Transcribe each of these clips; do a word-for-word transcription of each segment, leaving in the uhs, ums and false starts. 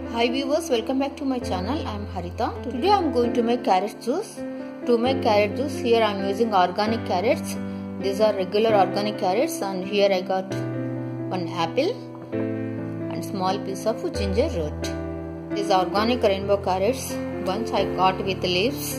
Hi viewers, welcome back to my channel. I am Harita. Today I am going to make carrot juice. To make carrot juice, here I am using organic carrots. These are regular organic carrots, and here I got one apple and small piece of ginger root. These are organic rainbow carrots. Once I got with leaves.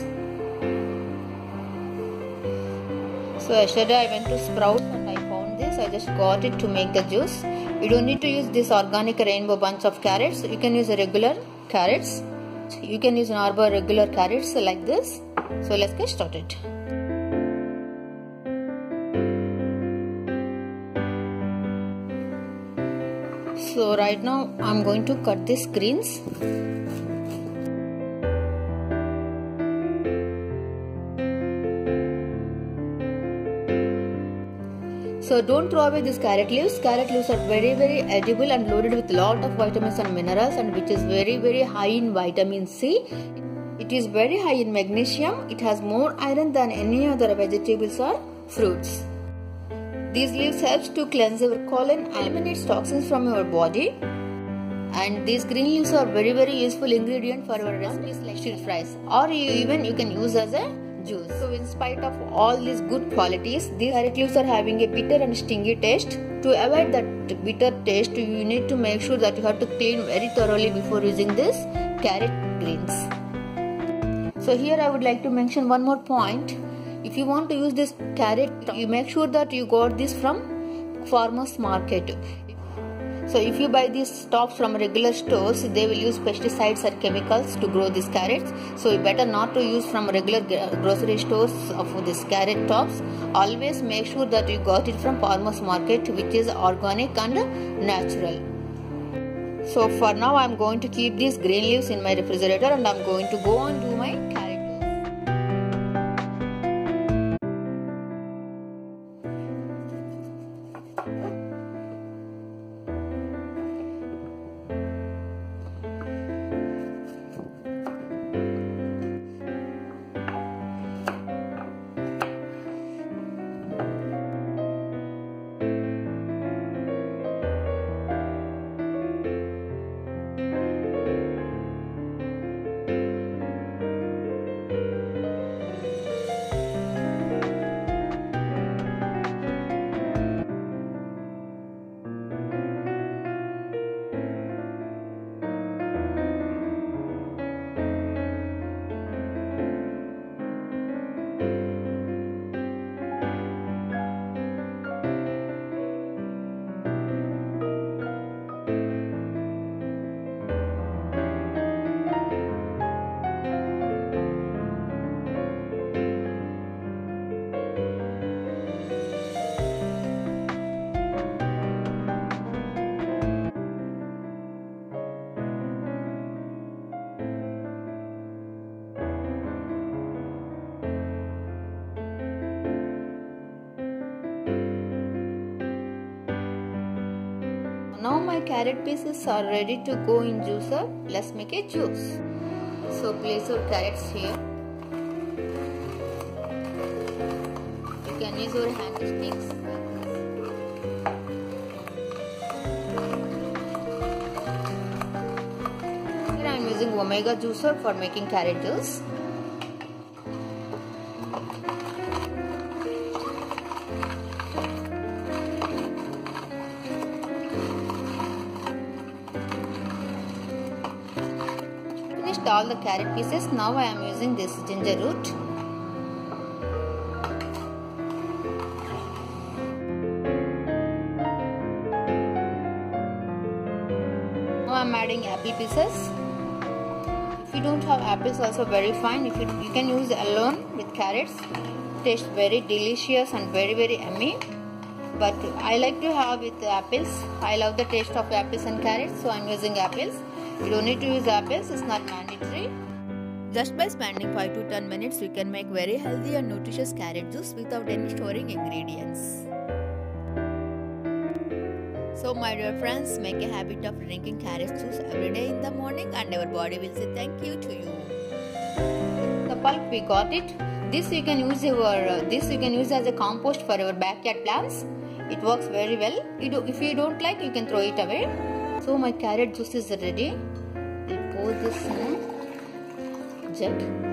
So yesterday I went to Sprout and I found this. I just got it to make the juice. You don't need to use this organic rainbow bunch of carrots. You can use regular carrots. You can use normal regular carrots like this. So let's get started. So right now I'm going to cut these greens. So don't throw away these carrot leaves. Carrot leaves are very very edible and loaded with lot of vitamins and minerals, and which is very very high in vitamin C. It is very high in magnesium. It has more iron than any other vegetables or fruits. These leaves helps to cleanse your colon, eliminates toxins from your body. And these green leaves are very very useful ingredient for your recipes like stir fries, or you, even you can use as a juice. So in spite of all these good qualities, these carrot leaves are having a bitter and stingy taste. To avoid that bitter taste, you need to make sure that you have to clean very thoroughly before using this carrot greens. So here I would like to mention one more point. If you want to use this carrot, you make sure that you got this from farmers market. So if you buy these tops from regular stores, they will use pesticides or chemicals to grow these carrots. So you better not to use from regular grocery stores of these carrot tops. Always make sure that you got it from farmers market, which is organic and natural. So for now I am going to keep these green leaves in my refrigerator, and I am going to go on to my carrot. Now my carrot pieces are ready to go in juicer. Let's make a juice. So place your carrots here. You can use your hand sticks. Here I am using Omega juicer for making carrot juice. All the carrot pieces. Now I am using this ginger root. Now I am adding apple pieces. If you don't have apples, also very fine. If you, you can use alone with carrots. Tastes very delicious and very very yummy. But I like to have with apples. I love the taste of apples and carrots, so I am using apples. You don't need to use apples, it's not mandatory. Just by spending five to ten minutes, you can make very healthy and nutritious carrot juice without any storing ingredients. So my dear friends, make a habit of drinking carrot juice every day in the morning, and your body will say thank you to you. The pulp, we got it. This you can use your uh, this you can use as a compost for your backyard plants. It works very well. You do, if you don't like, you can throw it away. So my carrot juice is ready. pour this in a jet.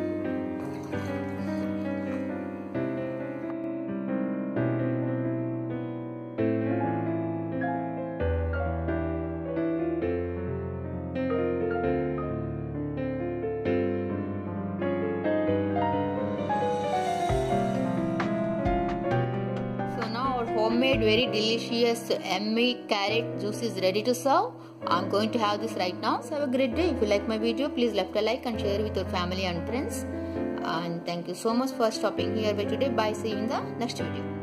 Homemade very delicious yummy carrot juice is ready to serve. I'm going to have this right now. So have a great day. If you like my video, please left a like and share with your family and friends. And thank you so much for stopping here by today. Bye. See you in the next video.